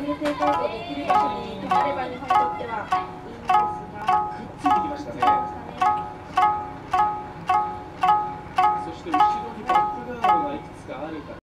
フルテイクアウトできる場所に止まれば日本にとってはいいんですが、 くっついてきましたね。そして後ろにバックガードがいくつかあるか。